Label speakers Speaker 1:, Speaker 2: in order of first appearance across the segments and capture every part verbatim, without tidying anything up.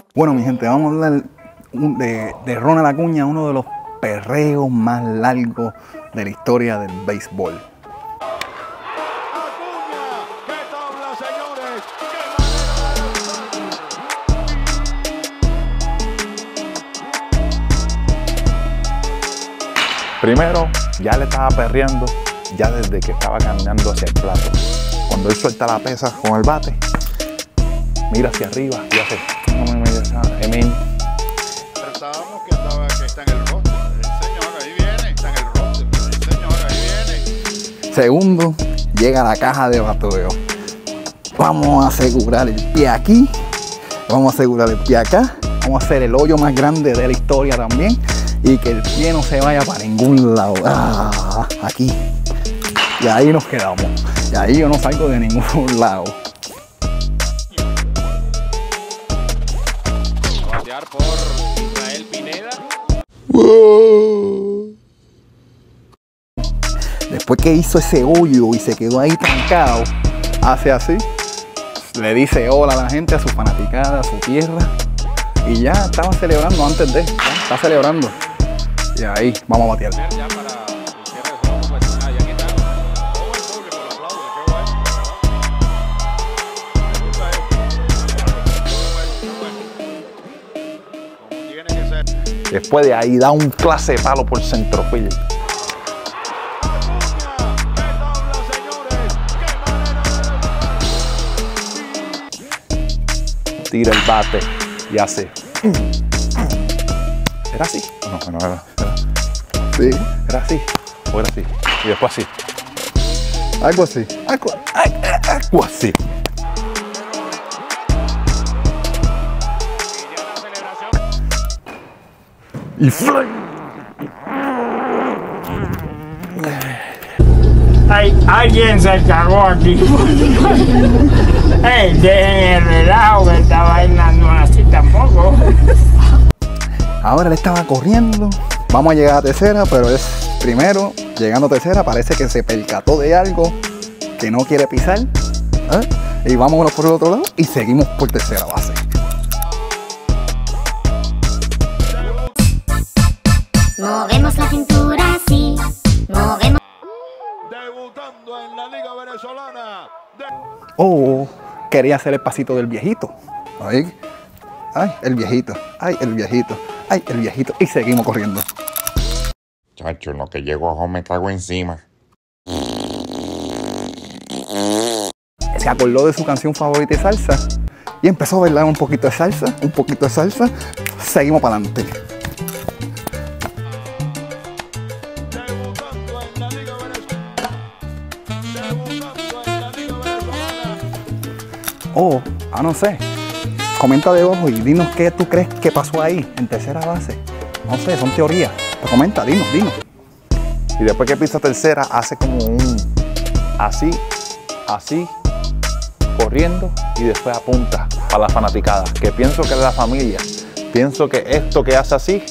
Speaker 1: Bueno, mi gente, vamos a hablar de, de Ronald Acuña, uno de los perreos más largos de la historia del béisbol. Primero, ya le estaba perreando ya desde que estaba caminando hacia el plato. Cuando él suelta la pesa con el bate, mira hacia arriba y hace... Amén.
Speaker 2: Pensábamos que, estaba, que está en el roster. El señor ahí viene, está en el roster. El señor ahí viene.
Speaker 1: Segundo, llega a la caja de bateo. Vamos a asegurar el pie aquí. Vamos a asegurar el pie acá. Vamos a hacer el hoyo más grande de la historia también. Y que el pie no se vaya para ningún lado. Ah, aquí. Y ahí nos quedamos. Y ahí yo no salgo de ningún lado.
Speaker 3: A batear por Israel Pineda.
Speaker 1: Wow. Después que hizo ese hoyo y se quedó ahí trancado, hace así. Le dice hola a la gente, a su fanaticada, a su tierra. Y ya estaba celebrando antes de. Ya está celebrando. Y ahí vamos a batear.
Speaker 3: Ya para el cierre de juego, pues nada, ya quitaron. Todo el público lo aplaude, qué bueno, me gusta esto.
Speaker 2: Como tiene que ser.
Speaker 1: Después de ahí da un clase de palo por centrofield. Tira el bate y hace. ¿Era así? No, no era. era. Sí, era así. O era así. Y después así. Algo así. Algo, algo así. Y fly.
Speaker 4: Ay, alguien se cagó aquí. Ey, dejen el relajo que esta vaina no es así tampoco.
Speaker 1: Ahora él estaba corriendo. Vamos a llegar a tercera, pero es primero, llegando a tercera, parece que se percató de algo que no quiere pisar. ¿Eh? Y vámonos por el otro lado y seguimos por tercera base.
Speaker 5: Movemos la cintura así, movemos.
Speaker 2: Debutando en la Liga Venezolana. De...
Speaker 1: Oh, quería hacer el pasito del viejito. Ay, ay, el viejito, ay, el viejito, ay, el viejito. Y seguimos corriendo.
Speaker 6: Chacho, en lo que llego a home me cago encima.
Speaker 1: Se acordó de su canción favorita de salsa y empezó a bailar un poquito de salsa, un poquito de salsa. Seguimos para adelante.
Speaker 2: Debutando en la Liga Venezolana. Debutando en la Liga Venezolana.
Speaker 1: Oh, ah, no sé. Comenta debajo y dinos qué tú crees que pasó ahí en tercera base. No sé, son teorías. Pero comenta, dinos, dinos. Y después que pisa tercera, hace como un así, así, corriendo y después apunta para la fanaticada. Que pienso que es la familia. Pienso que esto que hace así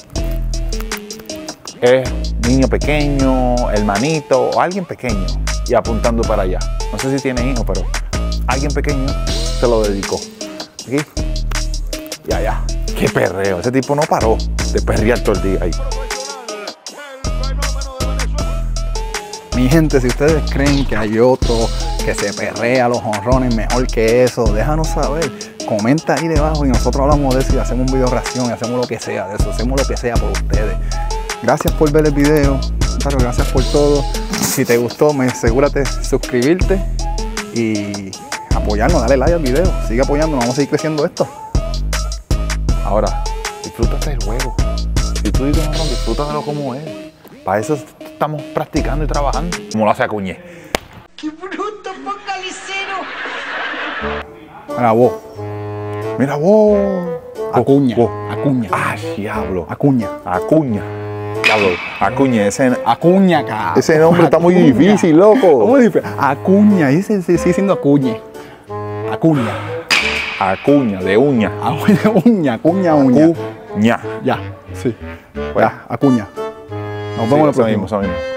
Speaker 1: es niño pequeño, hermanito o alguien pequeño y apuntando para allá. No sé si tiene hijos, pero alguien pequeño se lo dedicó. Aquí y allá. Qué perreo. Ese tipo no paró de perrear todo el día ahí. Mi gente, si ustedes creen que hay otro que se perrea los jonrones mejor que eso, déjanos saber. Comenta ahí debajo y nosotros hablamos de eso y hacemos un video reacción y hacemos lo que sea de eso. Hacemos lo que sea por ustedes. Gracias por ver el video. Gracias por todo. Si te gustó, me asegúrate de suscribirte y apoyarnos, dale like al video. Sigue apoyándonos, vamos a seguir creciendo esto. Ahora, disfrútate del juego. Si tú dices un jonrón, disfrútatelo como es. Para eso estamos practicando y trabajando, como lo hace Acuña.
Speaker 5: ¡Qué bruto, focalicero!
Speaker 1: Mira vos. Mira vos. Acuña.
Speaker 6: Vos.
Speaker 1: Acuña.
Speaker 6: Ah, diablo.
Speaker 1: Acuña.
Speaker 6: Acuña. Diablo. Acuña, ese,
Speaker 1: Acuña, cara.
Speaker 6: ese nombre está muy
Speaker 1: Acuña.
Speaker 6: difícil, loco.
Speaker 1: ¿Cómo dice? Acuña. Y ese sigue siendo Acuña. Acuña.
Speaker 6: Acuña, de uña.
Speaker 1: Acuña, Acuña, uña.
Speaker 6: Acuña.
Speaker 1: Ya, sí.
Speaker 6: Bueno.
Speaker 1: Ya, Acuña. Nos
Speaker 6: Sí,
Speaker 1: vemos en la
Speaker 6: eso
Speaker 1: próxima.
Speaker 6: mismo, eso mismo.